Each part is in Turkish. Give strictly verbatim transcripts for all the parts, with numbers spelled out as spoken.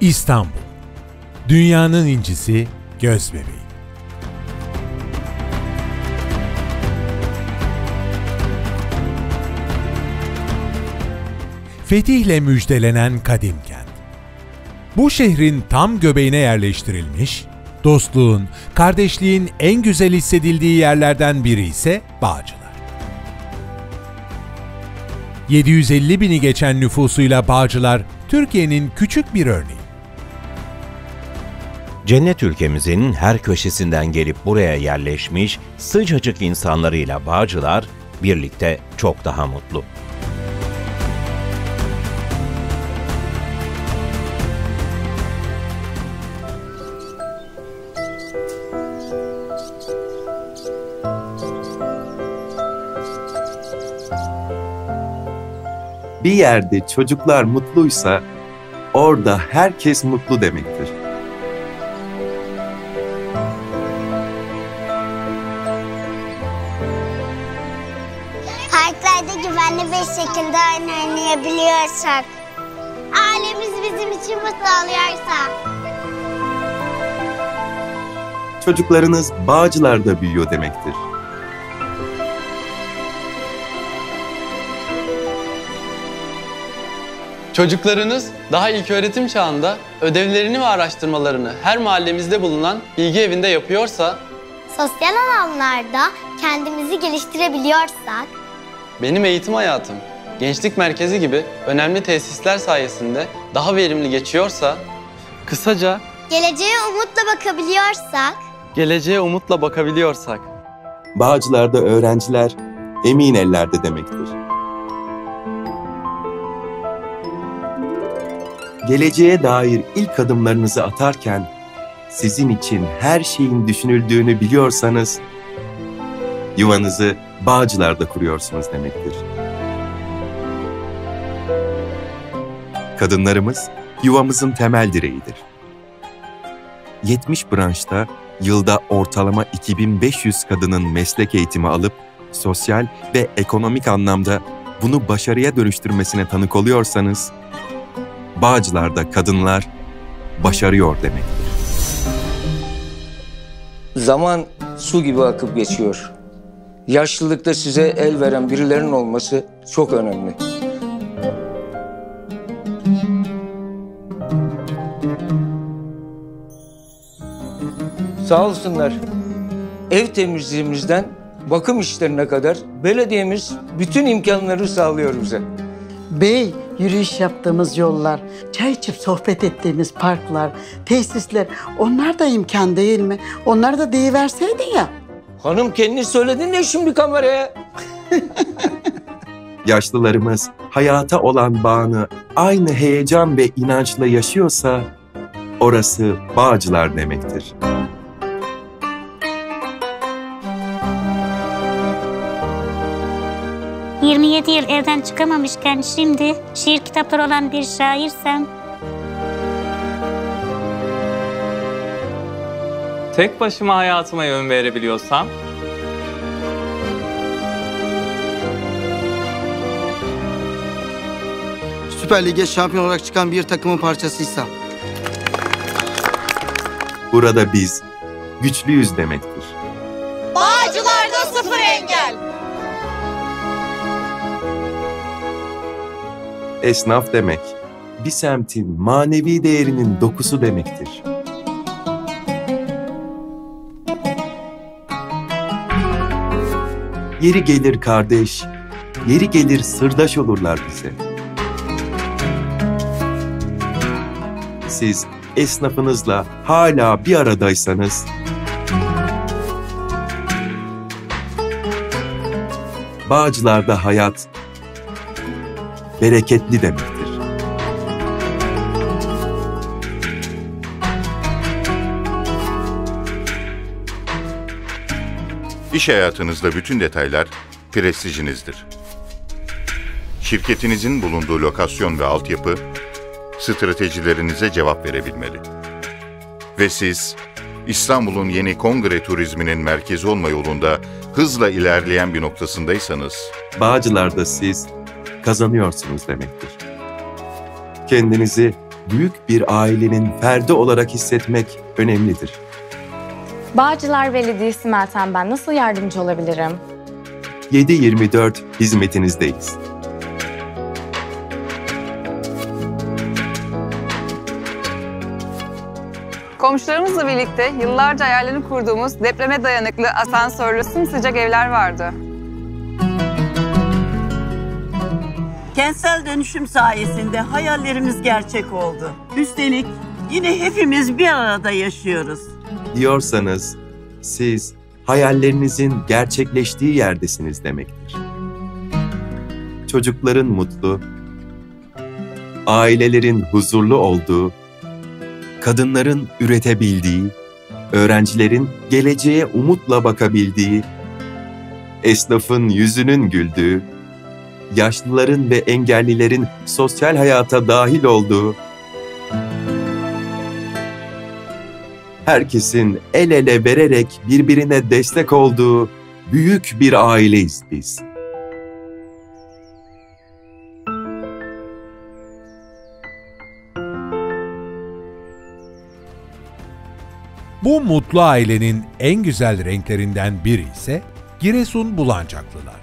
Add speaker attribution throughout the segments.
Speaker 1: İstanbul, dünyanın incisi, gözbebeği. Fetihle müjdelenen kadim kent. Bu şehrin tam göbeğine yerleştirilmiş, dostluğun, kardeşliğin en güzel hissedildiği yerlerden biri ise Bağcılar. yedi yüz elli bini geçen nüfusuyla Bağcılar, Türkiye'nin küçük bir örneği.
Speaker 2: Cennet ülkemizin her köşesinden gelip buraya yerleşmiş sıcacık insanlarıyla Bağcılar birlikte çok daha mutlu.
Speaker 3: Bir yerde çocuklar mutluysa orada herkes mutlu demektir.
Speaker 4: Parklarda güvenli bir şekilde oyun oynayabiliyorsak, ailemiz bizim için mutlu oluyorsa.
Speaker 3: Çocuklarınız Bağcılar'da büyüyor demektir.
Speaker 5: Çocuklarınız daha ilköğretim çağında ödevlerini ve araştırmalarını her mahallemizde bulunan bilgi evinde yapıyorsa,
Speaker 4: Sosyal alanlarda kendimizi geliştirebiliyorsak,
Speaker 5: benim eğitim hayatım gençlik merkezi gibi önemli tesisler sayesinde daha verimli geçiyorsa, kısaca
Speaker 4: geleceğe umutla bakabiliyorsak,
Speaker 5: geleceğe umutla bakabiliyorsak,
Speaker 3: Bağcılar'da öğrenciler emin ellerde demektir. Geleceğe dair ilk adımlarınızı atarken sizin için her şeyin düşünüldüğünü biliyorsanız yuvanızı Bağcılar'da kuruyorsunuz demektir. Kadınlarımız yuvamızın temel direğidir. yetmiş branşta yılda ortalama iki bin beş yüz kadının meslek eğitimi alıp sosyal ve ekonomik anlamda bunu başarıya dönüştürmesine tanık oluyorsanız Bağcılar'da kadınlar başarıyor demektir.
Speaker 6: Zaman su gibi akıp geçiyor. Yaşlılıkta size el veren birilerinin olması çok önemli. Sağ olsunlar. Ev temizliğimizden bakım işlerine kadar belediyemiz bütün imkanları sağlıyor bize.
Speaker 7: Bey, yürüyüş yaptığımız yollar, çay içip sohbet ettiğimiz parklar, tesisler, onlar da imkan değil mi? Onlar da deyiverseydin ya.
Speaker 6: Hanım kendini söyledin ya şimdi kameraya.
Speaker 3: Yaşlılarımız hayata olan bağını aynı heyecan ve inançla yaşıyorsa orası Bağcılar demektir.
Speaker 8: yirmi yedi yıl evden çıkamamışken şimdi şiir kitapları olan bir şairsem,
Speaker 9: tek başıma hayatıma yön verebiliyorsam,
Speaker 10: Süper Lig'e şampiyon olarak çıkan bir takımın parçasıysam,
Speaker 3: burada biz güçlüyüz demektir.
Speaker 11: Bağcılar'da sıfır engel.
Speaker 3: Esnaf demek, bir semtin manevi değerinin dokusu demektir. Yeri gelir kardeş, yeri gelir sırdaş olurlar bize. Siz esnafınızla hala bir aradaysanız, Bağcılar'da hayat bereketli demektir.
Speaker 12: İş hayatınızda bütün detaylar prestijinizdir. Şirketinizin bulunduğu lokasyon ve altyapı stratejilerinize cevap verebilmeli. Ve siz İstanbul'un yeni kongre turizminin merkezi olma yolunda hızla ilerleyen bir noktasındaysanız,
Speaker 3: Bağcılar'da siz kazanıyorsunuz demektir. Kendinizi büyük bir ailenin ferdi olarak hissetmek önemlidir.
Speaker 13: Bağcılar Belediyesi Meltem ben. Nasıl yardımcı olabilirim?
Speaker 3: yedi yirmi dört hizmetinizdeyiz.
Speaker 14: Komşularımızla birlikte yıllarca hayallerini kurduğumuz depreme dayanıklı, asansörlü, sımsıcak evler vardı.
Speaker 15: Kentsel dönüşüm sayesinde hayallerimiz gerçek oldu. Üstelik yine hepimiz bir arada yaşıyoruz.
Speaker 3: Diyorsanız siz hayallerinizin gerçekleştiği yerdesiniz demektir. Çocukların mutlu, ailelerin huzurlu olduğu, kadınların üretebildiği, öğrencilerin geleceğe umutla bakabildiği, esnafın yüzünün güldüğü, yaşlıların ve engellilerin sosyal hayata dahil olduğu, herkesin el ele vererek birbirine destek olduğu büyük bir aileyiz biz.
Speaker 1: Bu mutlu ailenin en güzel renklerinden biri ise Giresun Bulancaklılar.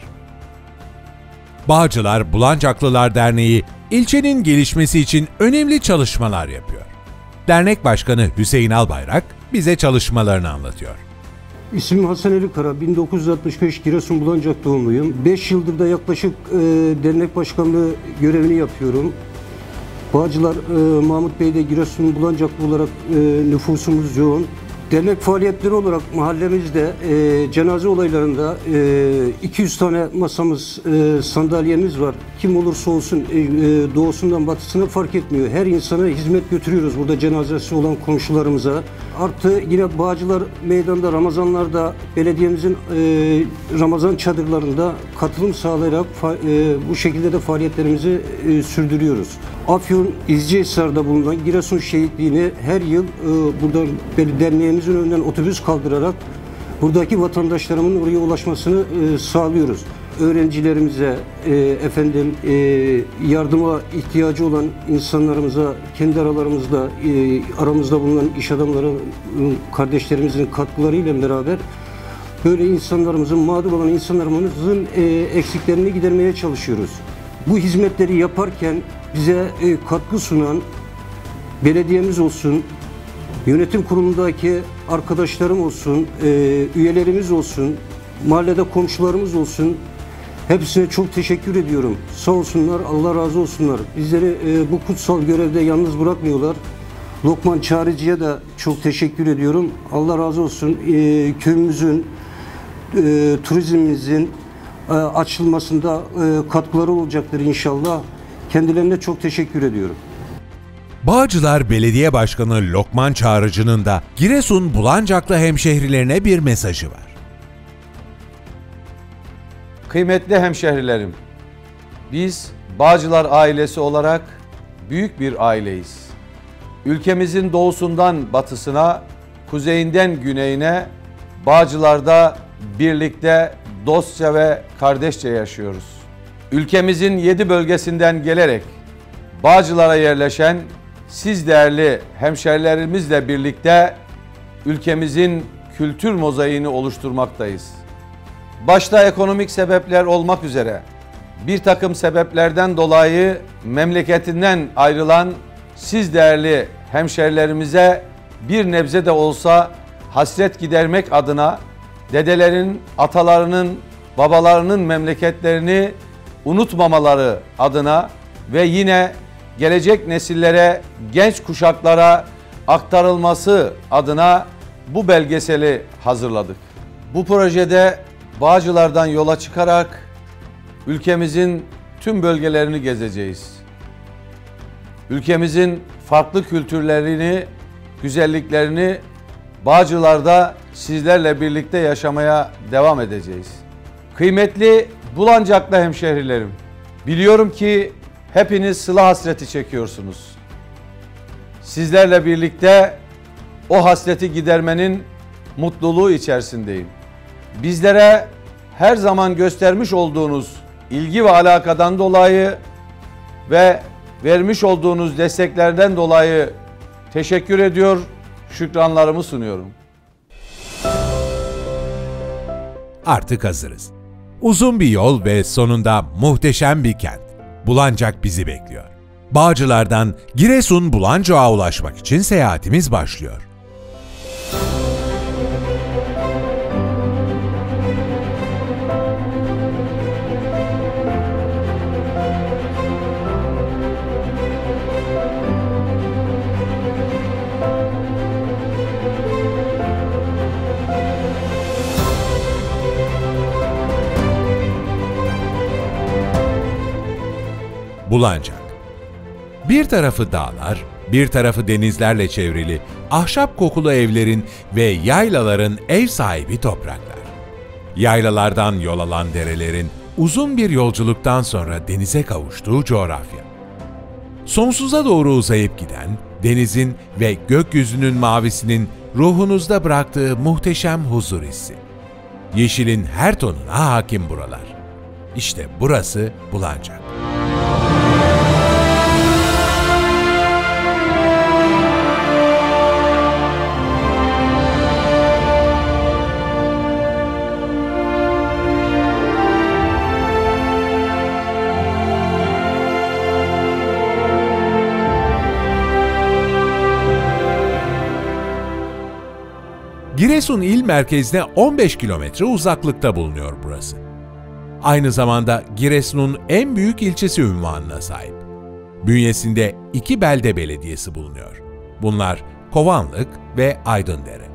Speaker 1: Bağcılar Bulancaklılar Derneği, ilçenin gelişmesi için önemli çalışmalar yapıyor. Dernek Başkanı Hüseyin Albayrak bize çalışmalarını anlatıyor.
Speaker 16: İsmim Hasan Ali Kara, bin dokuz yüz altmış beş Giresun Bulancak doğumluyum. beş yıldır da yaklaşık e, dernek başkanlığı görevini yapıyorum. Bağcılar e, Mahmut Bey'de Giresun Bulancaklı olarak e, nüfusumuz yoğun. Dernek faaliyetleri olarak mahallemizde e, cenaze olaylarında e, iki yüz tane masamız, e, sandalyemiz var. Kim olursa olsun e, doğusundan batısına fark etmiyor. Her insana hizmet götürüyoruz burada cenazesi olan komşularımıza. Artı yine Bağcılar Meydanı'nda Ramazanlarda belediyemizin e, Ramazan çadırlarında katılım sağlayarak fa, e, bu şekilde de faaliyetlerimizi e, sürdürüyoruz. Afyon İzcihisar'da bulunan Giresun Şehitliği'ni her yıl e, burada derneğimizin önünden otobüs kaldırarak buradaki vatandaşlarımın oraya ulaşmasını e, sağlıyoruz. Öğrencilerimize, e, efendim e, yardıma ihtiyacı olan insanlarımıza, kendi aralarımızda, e, aramızda bulunan iş adamları, kardeşlerimizin katkılarıyla beraber böyle insanlarımızın, mağdur olan insanlarımızın e, eksiklerini gidermeye çalışıyoruz. Bu hizmetleri yaparken bize e, katkı sunan belediyemiz olsun, yönetim kurulundaki arkadaşlarım olsun, e, üyelerimiz olsun, mahallede komşularımız olsun, hepsine çok teşekkür ediyorum. Sağ olsunlar, Allah razı olsunlar. Bizleri e, bu kutsal görevde yalnız bırakmıyorlar. Lokman Çağrıcı'ya da çok teşekkür ediyorum. Allah razı olsun. E, köyümüzün, e, turizmimizin e, açılmasında e, katkıları olacaktır inşallah. Kendilerine çok teşekkür ediyorum.
Speaker 1: Bağcılar Belediye Başkanı Lokman Çağrıcı'nın da Giresun Bulancaklı hemşehrilerine bir mesajı var.
Speaker 17: Kıymetli hemşehrilerim, biz Bağcılar ailesi olarak büyük bir aileyiz. Ülkemizin doğusundan batısına, kuzeyinden güneyine Bağcılar'da birlikte dostça ve kardeşçe yaşıyoruz. Ülkemizin yedi bölgesinden gelerek Bağcılar'a yerleşen siz değerli hemşerilerimizle birlikte ülkemizin kültür mozaiğini oluşturmaktayız. Başta ekonomik sebepler olmak üzere bir takım sebeplerden dolayı memleketinden ayrılan siz değerli hemşerilerimize bir nebze de olsa hasret gidermek adına dedelerin, atalarının, babalarının memleketlerini unutmamaları adına ve yine gelecek nesillere, genç kuşaklara aktarılması adına bu belgeseli hazırladık. Bu projede Bağcılar'dan yola çıkarak ülkemizin tüm bölgelerini gezeceğiz. Ülkemizin farklı kültürlerini, güzelliklerini Bağcılar'da sizlerle birlikte yaşamaya devam edeceğiz. Kıymetli Bulancaklı hemşehrilerim, biliyorum ki hepiniz sıla hasreti çekiyorsunuz. Sizlerle birlikte o hasreti gidermenin mutluluğu içerisindeyim. Bizlere her zaman göstermiş olduğunuz ilgi ve alakadan dolayı ve vermiş olduğunuz desteklerden dolayı teşekkür ediyor, şükranlarımı sunuyorum.
Speaker 1: Artık hazırız. Uzun bir yol ve sonunda muhteşem bir kent. Bulancak bizi bekliyor. Bağcılar'dan Giresun Bulancak'a ulaşmak için seyahatimiz başlıyor. Bulancak. Bir tarafı dağlar, bir tarafı denizlerle çevrili, ahşap kokulu evlerin ve yaylaların ev sahibi topraklar. Yaylalardan yol alan derelerin uzun bir yolculuktan sonra denize kavuştuğu coğrafya. Sonsuza doğru uzayıp giden, denizin ve gökyüzünün mavisinin ruhunuzda bıraktığı muhteşem huzur hissi. Yeşilin her tonuna hakim buralar. İşte burası Bulancak. Giresun il merkezine on beş kilometre uzaklıkta bulunuyor burası. Aynı zamanda Giresun'un en büyük ilçesi unvanına sahip. Bünyesinde iki belde belediyesi bulunuyor. Bunlar Kovanlık ve Aydındere.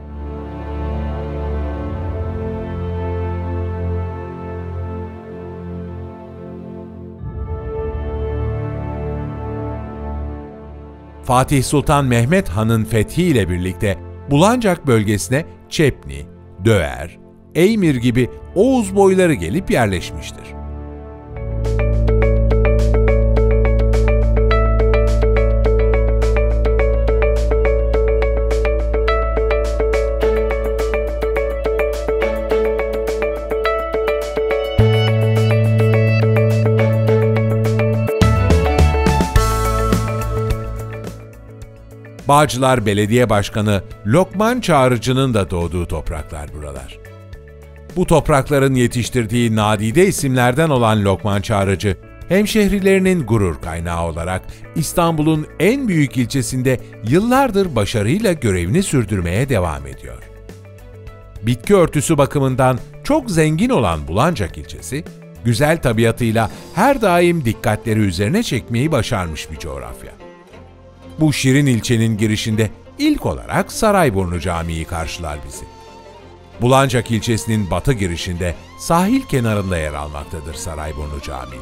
Speaker 1: Fatih Sultan Mehmet Han'ın fethi ile birlikte Bulancak bölgesine Çepni, Döğer, Eymir gibi Oğuz boyları gelip yerleşmiştir. Bağcılar Belediye Başkanı Lokman Çağrıcı'nın da doğduğu topraklar buralar. Bu toprakların yetiştirdiği nadide isimlerden olan Lokman Çağrıcı, hemşehrilerinin gurur kaynağı olarak İstanbul'un en büyük ilçesinde yıllardır başarıyla görevini sürdürmeye devam ediyor. Bitki örtüsü bakımından çok zengin olan Bulancak ilçesi, güzel tabiatıyla her daim dikkatleri üzerine çekmeyi başarmış bir coğrafya. Bu şirin ilçenin girişinde ilk olarak Sarayburnu Camii karşılar bizi. Bulancak ilçesinin batı girişinde sahil kenarında yer almaktadır Sarayburnu Camii.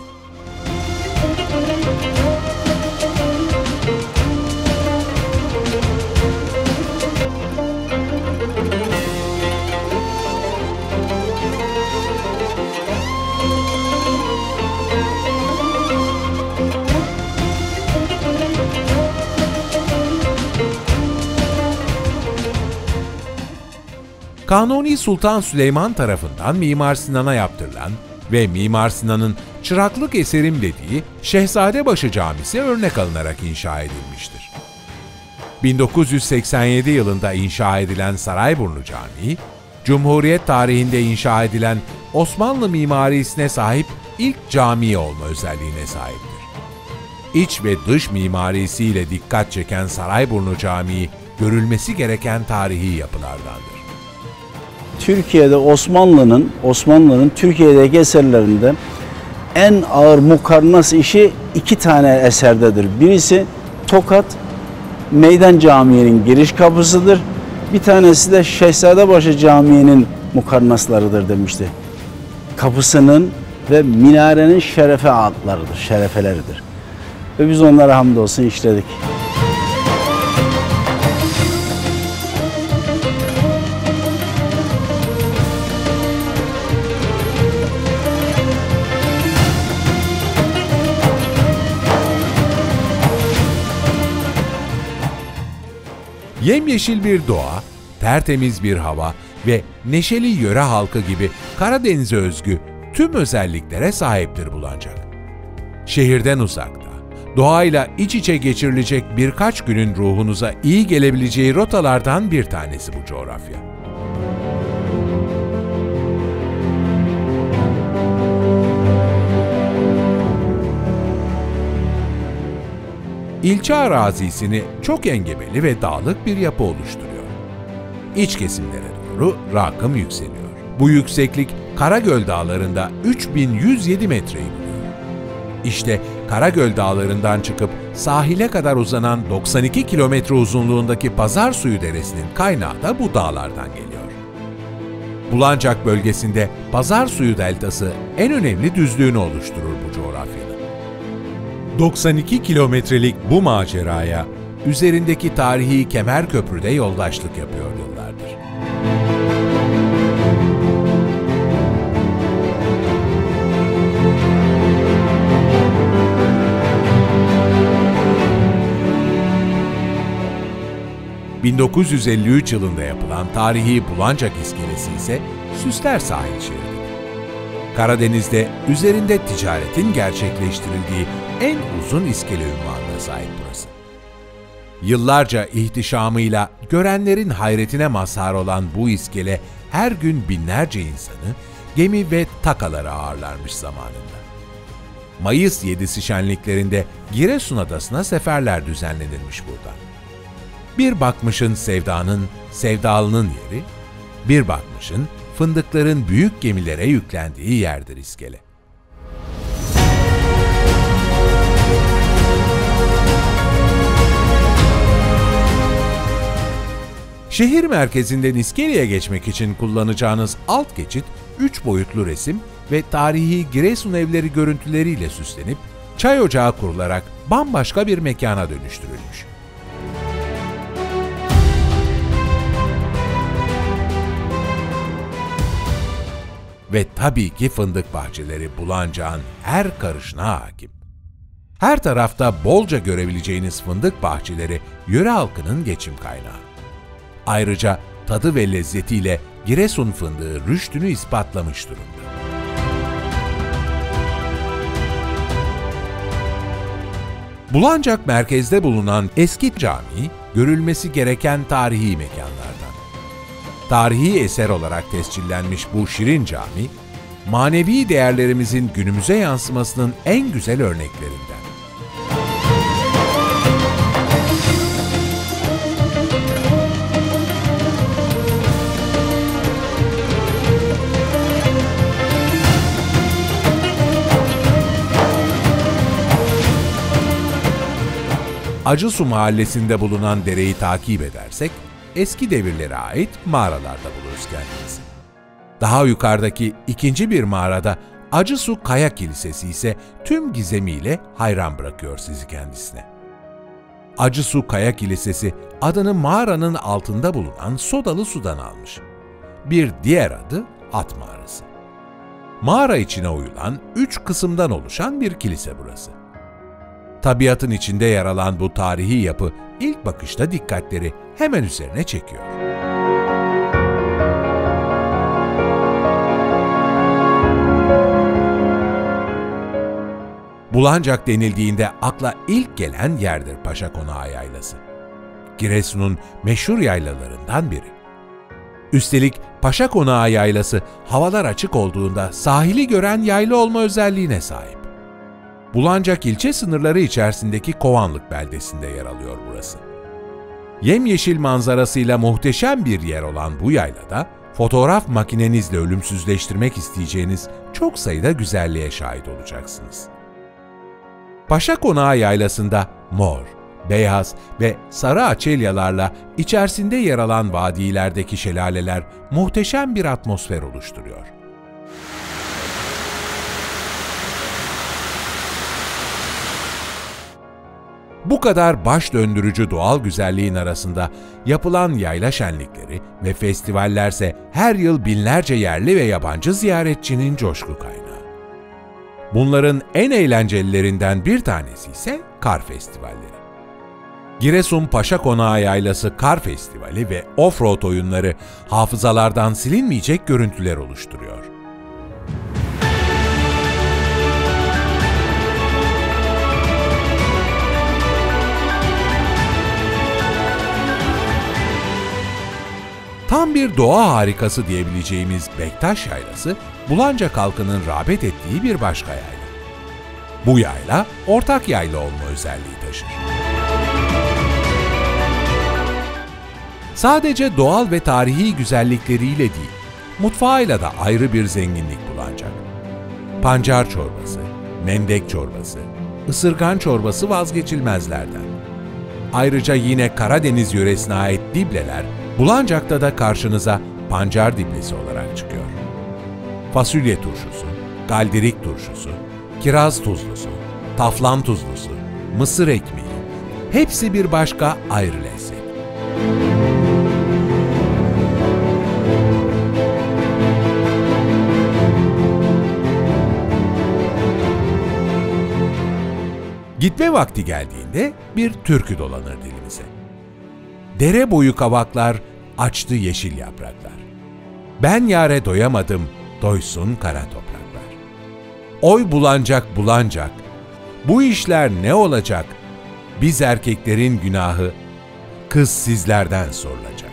Speaker 1: Kanuni Sultan Süleyman tarafından Mimar Sinan'a yaptırılan ve Mimar Sinan'ın çıraklık eserim dediği Şehzadebaşı Camisi örnek alınarak inşa edilmiştir. bin dokuz yüz seksen yedi yılında inşa edilen Sarayburnu Camii, Cumhuriyet tarihinde inşa edilen Osmanlı mimarisine sahip ilk cami olma özelliğine sahiptir. İç ve dış mimarisiyle dikkat çeken Sarayburnu Camii, görülmesi gereken tarihi yapılardandır.
Speaker 18: Türkiye'de Osmanlı'nın Osmanlı'nın Türkiye'deki eserlerinde en ağır mukarnas işi iki tane eserdedir. Birisi Tokat Meydan Camii'nin giriş kapısıdır. Bir tanesi de Şehzadebaşı Camii'nin mukarnaslarıdır demişti. Kapısının ve minarenin şerefe adlarıdır, şerefeleridir. Ve biz onlara hamdolsun işledik.
Speaker 1: Yemyeşil bir doğa, tertemiz bir hava ve neşeli yöre halkı gibi Karadeniz'e özgü tüm özelliklere sahiptir Bulancak. Şehirden uzakta, doğayla iç içe geçirilecek birkaç günün ruhunuza iyi gelebileceği rotalardan bir tanesi bu coğrafya. İlçe arazisini çok engebeli ve dağlık bir yapı oluşturuyor. İç kesimlere doğru rakım yükseliyor. Bu yükseklik Karagöl Dağları'nda üç bin yüz yedi metreyi buluyor. İşte Karagöl Dağları'ndan çıkıp sahile kadar uzanan doksan iki kilometre uzunluğundaki Pazarsuyu Deresi'nin kaynağı da bu dağlardan geliyor. Bulancak bölgesinde Pazarsuyu Deltası en önemli düzlüğünü oluşturur bu coğrafyada. doksan iki kilometrelik bu maceraya üzerindeki tarihi Kemerköprü'de yoldaşlık yapıyor yıllardır. bin dokuz yüz elli üç yılında yapılan tarihi Bulancak İskelesi ise Süsler sahil şeridi. Karadeniz'de üzerinde ticaretin gerçekleştirildiği en uzun iskele unvanına sahip burası. Yıllarca ihtişamıyla görenlerin hayretine mazhar olan bu iskele her gün binlerce insanı, gemi ve takaları ağırlarmış zamanında. Mayıs yedisi şenliklerinde Giresun Adası'na seferler düzenlenirmiş buradan. Bir bakmışın sevdanın, sevdalının yeri, bir bakmışın fındıkların büyük gemilere yüklendiği yerdir iskele. Şehir merkezinden iskeleye geçmek için kullanacağınız alt geçit üç boyutlu resim ve tarihi Giresun evleri görüntüleriyle süslenip çay ocağı kurularak bambaşka bir mekana dönüştürülmüş. Ve tabii ki fındık bahçeleri Bulancak'ın her karışına hakim. Her tarafta bolca görebileceğiniz fındık bahçeleri yöre halkının geçim kaynağı. Ayrıca tadı ve lezzetiyle Giresun fındığı rüştünü ispatlamış durumda. Bulancak merkezde bulunan eski cami, görülmesi gereken tarihi mekanlardan. Tarihi eser olarak tescillenmiş bu şirin cami, manevi değerlerimizin günümüze yansımasının en güzel örneklerinden. Acısu mahallesinde bulunan dereyi takip edersek, eski devirlere ait mağaralarda buluruz kendimizi. Daha yukarıdaki ikinci bir mağarada Acısu Kaya Kilisesi ise tüm gizemiyle hayran bırakıyor sizi kendisine. Acısu Kaya Kilisesi adını mağaranın altında bulunan sodalı sudan almış. Bir diğer adı At Mağarası. Mağara içine oyulan üç kısımdan oluşan bir kilise burası. Tabiatın içinde yer alan bu tarihi yapı ilk bakışta dikkatleri hemen üzerine çekiyor. Bulancak denildiğinde akla ilk gelen yerdir Paşa Konağı Yaylası. Giresun'un meşhur yaylalarından biri. Üstelik Paşa Konağı Yaylası havalar açık olduğunda sahili gören yayla olma özelliğine sahip. Bulancak ilçe sınırları içerisindeki Kovanlık beldesinde yer alıyor burası. Yemyeşil manzarasıyla muhteşem bir yer olan bu yaylada, fotoğraf makinenizle ölümsüzleştirmek isteyeceğiniz çok sayıda güzelliğe şahit olacaksınız. Paşa Konağı Yaylası'nda mor, beyaz ve sarı açelyalarla içerisinde yer alan vadilerdeki şelaleler muhteşem bir atmosfer oluşturuyor. Bu kadar baş döndürücü doğal güzelliğin arasında yapılan yayla şenlikleri ve festivallerse her yıl binlerce yerli ve yabancı ziyaretçinin coşku kaynağı. Bunların en eğlencelilerinden bir tanesi ise kar festivalleri. Giresun Paşa Konağı Yaylası Kar Festivali ve Offroad oyunları hafızalardan silinmeyecek görüntüler oluşturuyor. Tam bir doğa harikası diyebileceğimiz Bektaş Yaylası, Bulancak halkının rağbet ettiği bir başka yayla. Bu yayla, ortak yayla olma özelliği taşır. Sadece doğal ve tarihi güzellikleriyle değil, mutfağıyla da ayrı bir zenginlik Bulancak. Pancar çorbası, mendek çorbası, ısırgan çorbası vazgeçilmezlerden. Ayrıca yine Karadeniz yöresine ait dibleler, Bulancak'ta da karşınıza pancar diblesi olarak çıkıyor. Fasulye turşusu, galdirik turşusu, kiraz tuzlusu, taflan tuzlusu, mısır ekmeği, hepsi bir başka ayrı lezzet. Gitme vakti geldiğinde bir türkü dolanır dilimize. Dere boyu kavaklar, açtı yeşil yapraklar. Ben yâre doyamadım, doysun kara topraklar. Oy Bulancak Bulancak, bu işler ne olacak? Biz erkeklerin günahı, kız sizlerden sorulacak.